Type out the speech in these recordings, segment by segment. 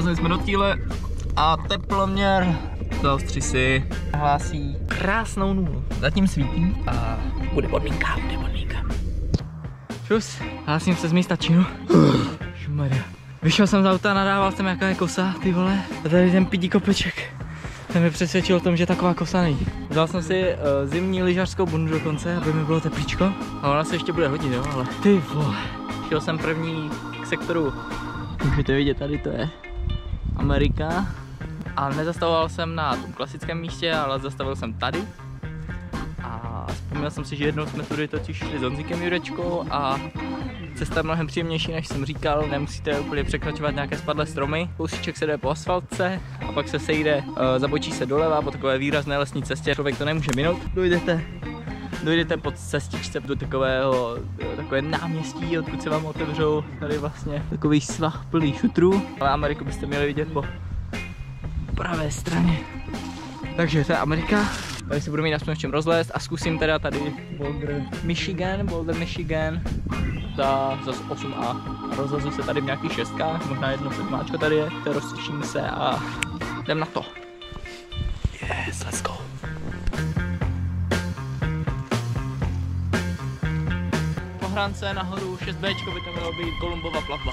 Dorazili jsme do Cíle a teploměr zaostři si hlásí krásnou nulu. Zatím svítí a bude podmínka, Čus, hlásím se z místa činu. Šumaria. Vyšel jsem z auta, nadával jsem, jaká je kosa, ty vole. A tady ten pidí kopeček. Ten mi přesvědčil o tom, že taková kosa není. Vzal jsem si zimní lyžařskou bundu dokonce, aby mi bylo teplíčko. A ona se ještě bude hodit, jo, ale ty vole. Šel jsem první k sektoru. Můžete vidět, tady to je Amerika. A nezastavoval jsem na tom klasickém místě, ale zastavil jsem tady. A vzpomněl jsem si, že jednou jsme tudy totiž šli s Honzíkem Jurečkou a cesta je mnohem příjemnější, než jsem říkal. Nemusíte úplně překračovat nějaké spadlé stromy. Kousíček se jde po asfaltce a pak se sejde, zabočí se doleva po takové výrazné lesní cestě. Člověk to nemůže minout. Dojdete po cestičce do takové náměstí, odkud se vám otevřou tady vlastně takový svah plný šutrů. Ale Ameriku byste měli vidět po pravé straně. Takže to je Amerika. Tady se budu mít aspoň v čem rozlézt a zkusím teda tady Boulder, Michigan za 8A. A rozlezu se tady v nějakých 6kách, možná jedno 7áčko tady je, to rozcvičím se a jdem na to. Yes, let's go. Po hrance nahoru 6Bčko by to mělo být Kolumbova plavba.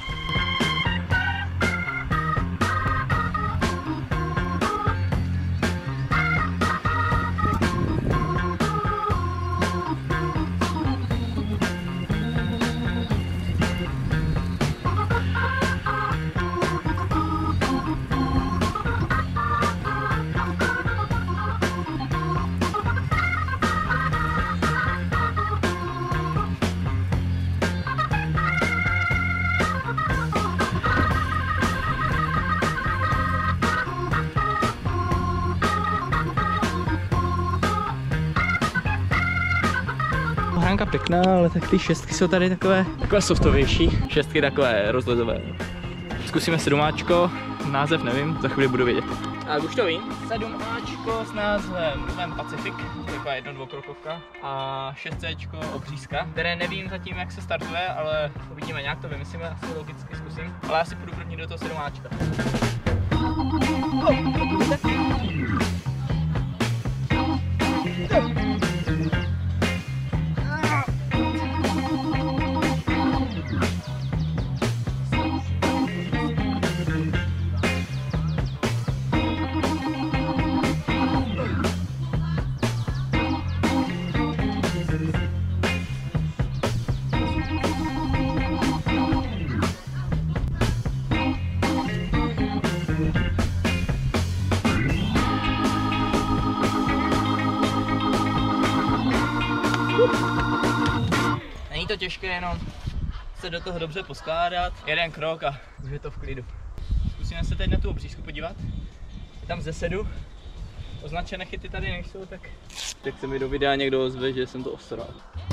Hránka pěkná, ale tak ty 6ky jsou tady takové softovější. 6ky takové rozlezové. Zkusíme 7áčko, název nevím, za chvíli budu vědět. A už to vím, 7áčko s názvem Pacific, taková 1-2krokovka, a 6Cčko Obřízka, které nevím zatím, jak se startuje, ale uvidíme, nějak to vymyslíme, asi logicky zkusím, ale já si půjdu první do toho 7áčka. Není to těžké, jenom se do toho dobře poskládat. Jeden krok a už je to v klidu. Zkusíme se teď na tu obřízku podívat. Je tam ze 7. Označené chyty tady nejsou, tak se mi do videa někdo ozve, že jsem to osral.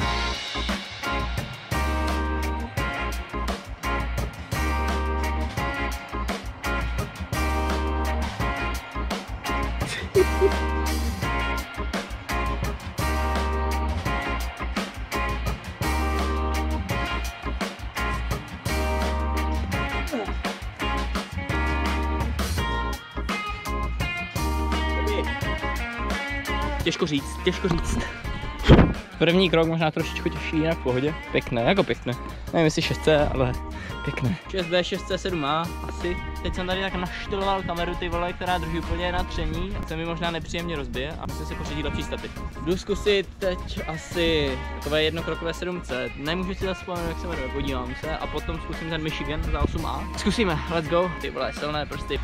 Těžko říct. První krok možná trošičku těžší, jinak v pohodě. Pěkné, jako pěkné. Nevím jestli 6C, ale pěkné. 6B, 6C, 7A asi. Teď jsem tady tak naštyloval kameru, ty vole, která drží úplně na tření. Se mi možná nepříjemně rozbije a musím si pořídit lepší stativ. Jdu zkusit teď asi takové jednokrokové 7C. Nemůžu si zaspomenout, jak se jmenuje, podívám se. A potom zkusím ten Michigan za 8A. Zkusíme, let's go. Ty vole, silné prsty.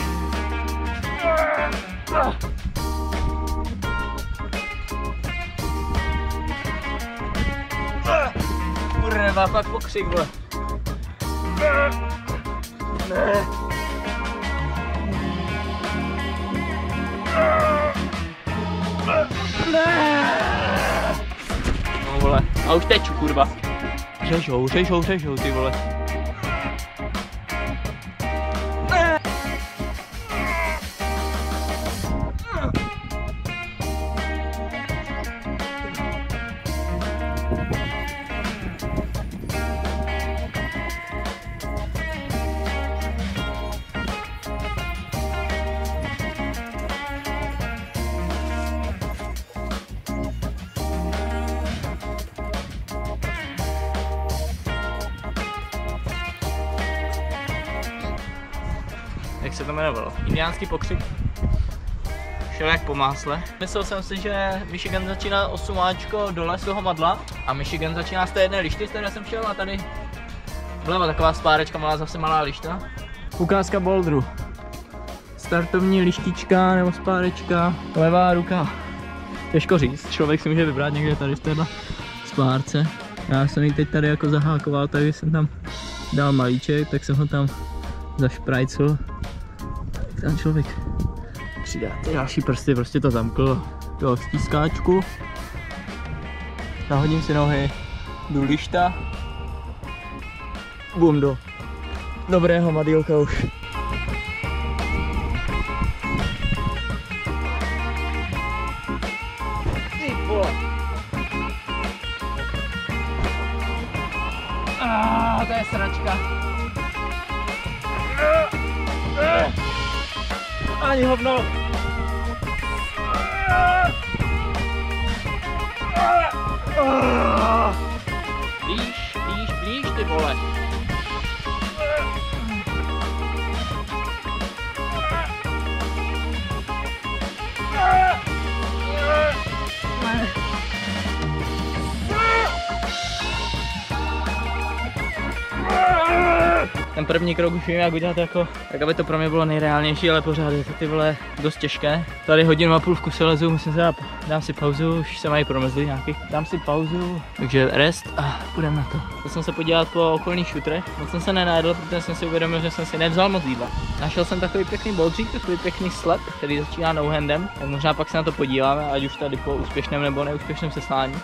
Kurva, pak pokřik, vole. Ne. Ne. No vole, a už teču, kurva. Řežou, ty vole. jak se to jmenovalo. Indiánský pokřik. Šel jak po másle. Myslel jsem si, že Michigan začíná 8 dole z toho madla a Michigan začíná z té jedné lišty, z které jsem šel, a tady vleva taková spárečka, malá, zase malá lišta. Ukázka bouldru. Startovní lištička nebo spárečka, levá ruka. Těžko říct, člověk si může vybrat někde tady z téhle spárce. Já jsem ji teď tady jako zahákoval, takže jsem tam dal malíček, tak jsem ho tam zašprajcl. Tak tam člověk přidá ty další prsty, prostě to zamkl do stískáčku. Nahodím si nohy do lišta. Bum do dobrého madýlka už. Ty vole. To je sračka. Ani hovno. Blíž, ty vole. Ten první krok už vím, jak udělat jako, tak aby to pro mě bylo nejreálnější, ale pořád je to ty vole dost těžké. Tady hodinu a půl v kuse lezu, musím se dám si pauzu, už se mají promrzli nějaký. Dám si pauzu, takže rest a půjdeme na to. Chtěl jsem se podívat po okolních šutrech, moc jsem se nenajedl, protože jsem si uvědomil, že jsem si nevzal moc jídla. Našel jsem takový pěkný bouldřík, takový pěkný sled, který začíná no-handem, tak možná pak se na to podíváme, ať už tady po úspěšném nebo neúspěšném seslání.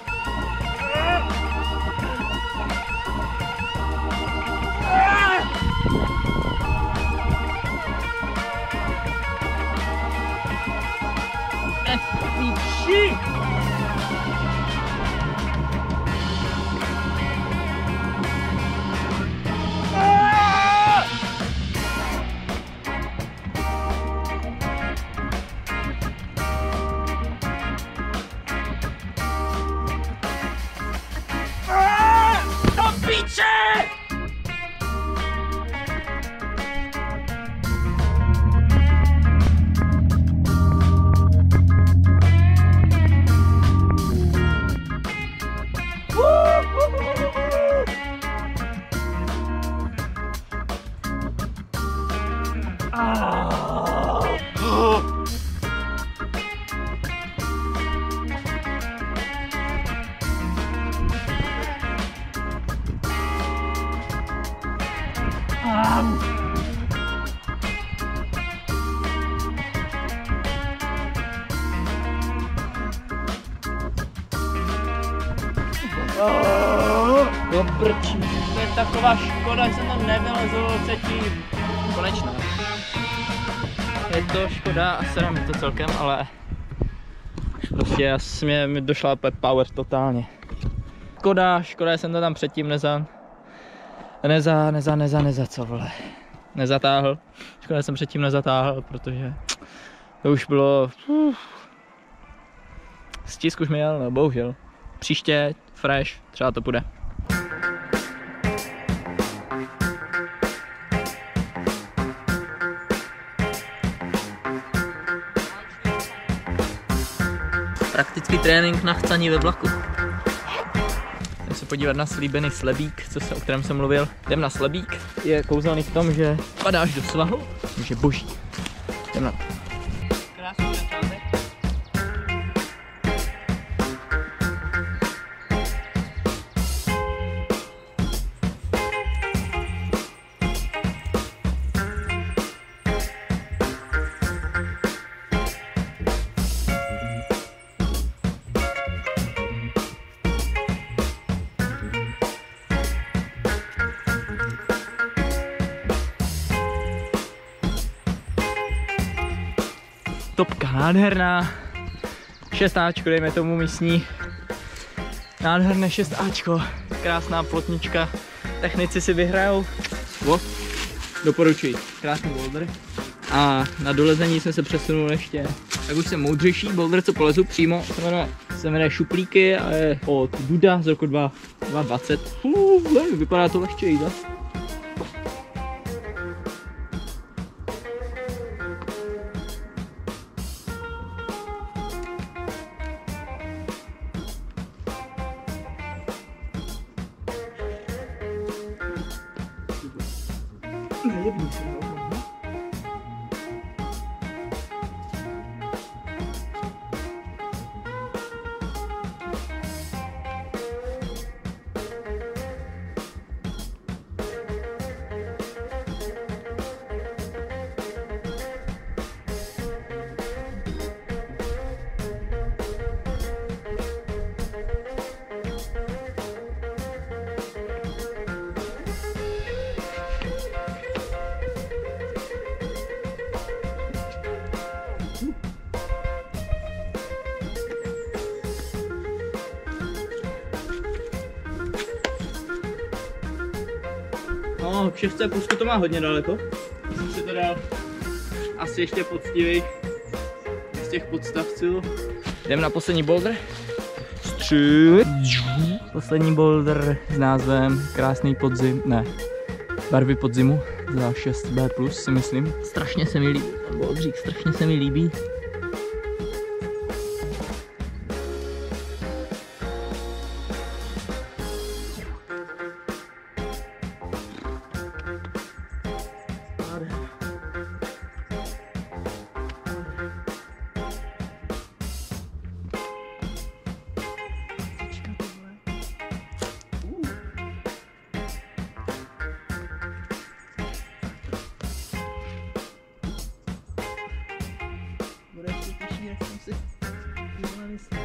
Do brčí, to je taková škoda, že jsem tam nevylezl předtím. Konečně. Je to škoda a sere mi to celkem, ale prostě mi došla power totálně. Škoda, že jsem to tam předtím co vole. Nezatáhl. Škoda, že jsem předtím nezatáhl, protože to už bylo... Stisk už měl, no bohužel. Příště, fresh, třeba to půjde. Praktický trénink na chcaní ve vlaku. Jdem se podívat na slíbený slebík, o kterém jsem mluvil. Jdem na slebík, je kouzelný v tom, že padáš do svahu, takže boží. Jdem na to. Krásný začátek. Topka nádherná, 6áčko, dejme tomu místní, nádherné 6áčko, krásná plotnička, technici si vyhrajou, doporučuji, krásný boulder. A na dolezení jsem se přesunul ještě, tak už jsem moudřejší boulder, co polezu přímo, se jmenuje Šuplíky a je od Duda z roku 2020, vypadá to lehčeji, tak? Nejebný se, no, k 6,5 to má hodně daleko. Jsem si to dal asi ještě poctivých z těch podstavců. Jdeme na poslední boulder. Poslední boulder s názvem Krásný podzim, ne, barvy podzimu za 6B+, si myslím. Strašně se mi líbí, boulderík, strašně se mi líbí. Bude ještě těžší, jak jsem si myslel.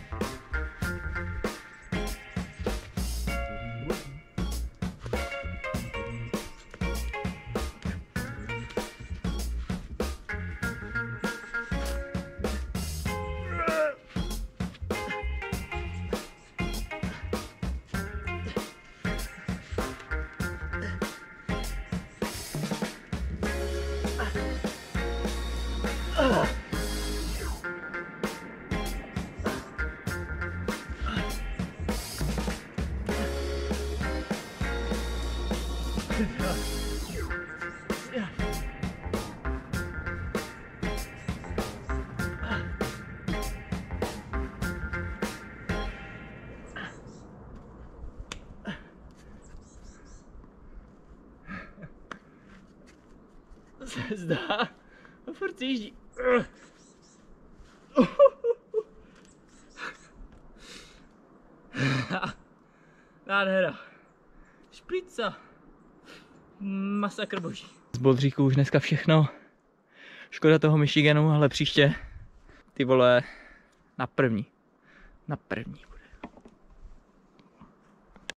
Se zdá, a furt se jíždí. Nádhera. Špica. Masakr boží. Z bouldeříku už dneska všechno. Škoda toho Michiganu, ale příště ty vole na první.